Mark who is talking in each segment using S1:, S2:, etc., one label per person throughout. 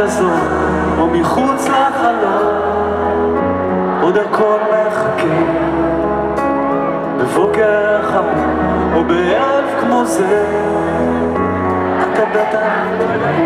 S1: כזאת, או מחוץ לחלום, עוד הכל מחכה. בבוקר אחד, או בערב כמו זה, אתה בטח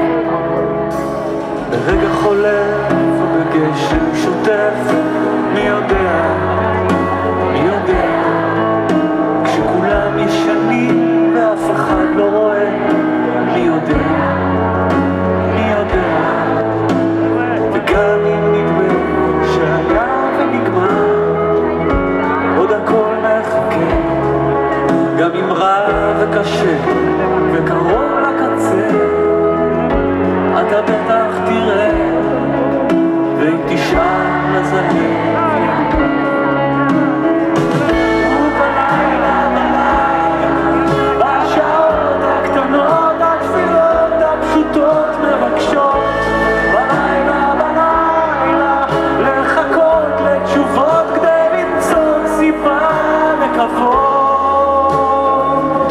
S1: ברגע חולף ובגשם שוטף. מי יודע, מי יודע, כשכולם ישנים ואף אחד לא רואה. מי יודע, מי יודע, וגם אם נדמה שהיה ונגמר, עוד הכל מחכה. גם אם רע וקשה וקרוב לקצה, אתה בטח תראה, ואם תשאל אז אני בשעות הקטנות התפילות הפשוטות מבקשות בלילה לחכות לתשובות כדי למצוא סיבה לקוות,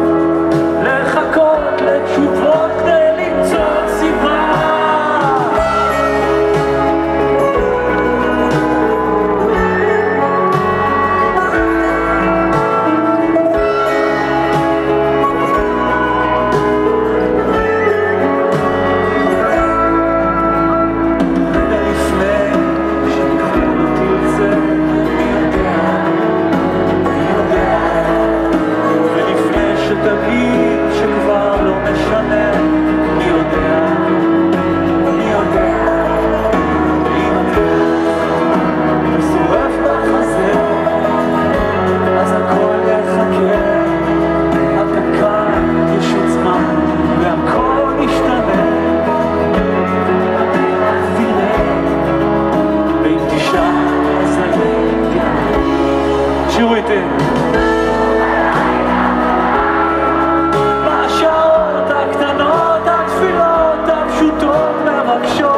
S1: לחכות לתשובות כדי למצוא סיבה. תגיד שכבר לא משנה. מי יודע, מי יודע, ואם אתה שורף בחזה, אז הכל יחכה. אתה כאן, יש עוד זמן, והכל ישתנה. תראה, ואם תשאל אז אני שירו איתי. בשעות הקטנות התפילות הפשוטות מבקשות